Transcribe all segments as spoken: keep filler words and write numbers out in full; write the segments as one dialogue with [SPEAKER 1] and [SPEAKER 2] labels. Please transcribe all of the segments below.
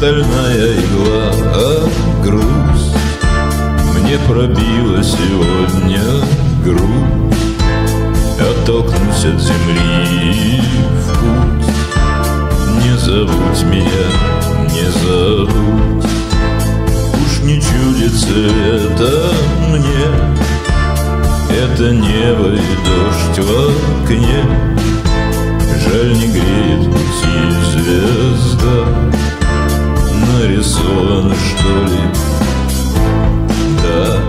[SPEAKER 1] стальная игла, а грусть мне пробила сегодня грудь. Оттолкнусь от земли в путь. Не забудь меня, не забудь. Уж не чудится это мне, это небо и дождь в окне. Жаль, не греет пути звезда. Нарисовано, что ли? Да.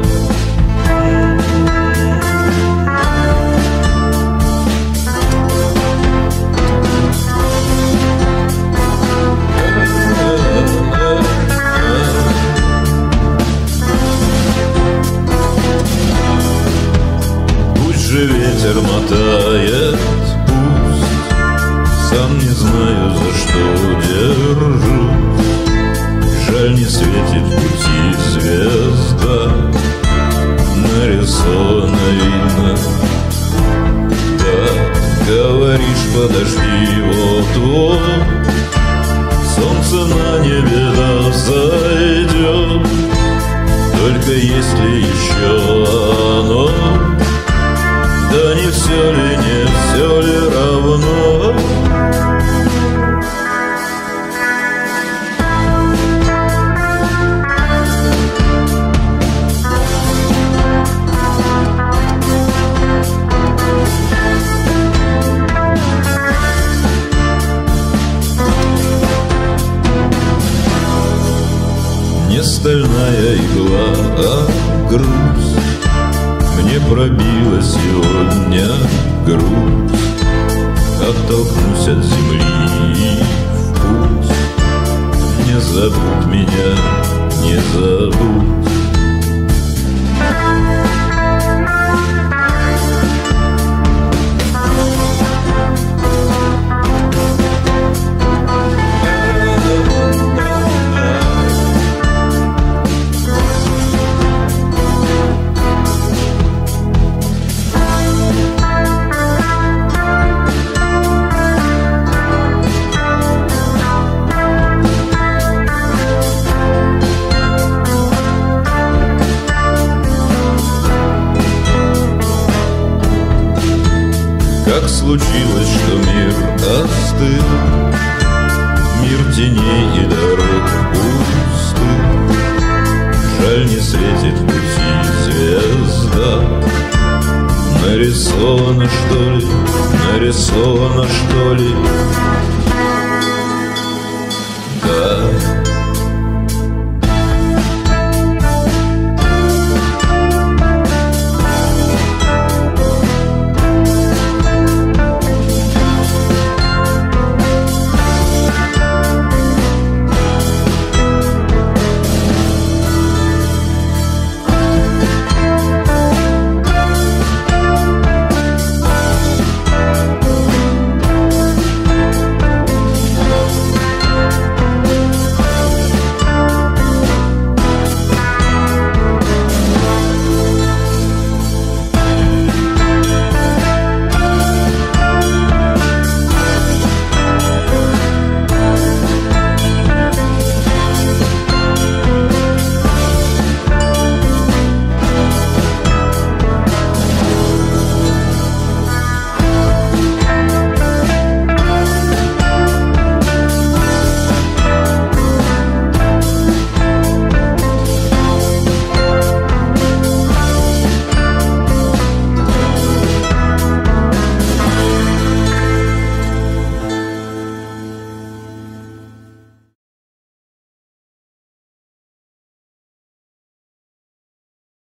[SPEAKER 1] Пусть же ветер мотает, пусть. Сам не знаю, за что держусь. Жаль, не светит в пути звезда. Нарисовано видно. Да, говоришь, подожди, вот-вот солнце на небе да взойдет. Только если еще оно, да не все ли, не все ли равно? Не стальная игла, а грусть мне пробила сегодня грудь. Оттолкнусь от земли в путь. Не забудь меня, не забудь. Как случилось, что мир остыл, мир теней и дорог пустых. Жаль, не светит в пути звезда. Нарисовано, что ли, нарисовано, что ли? Да.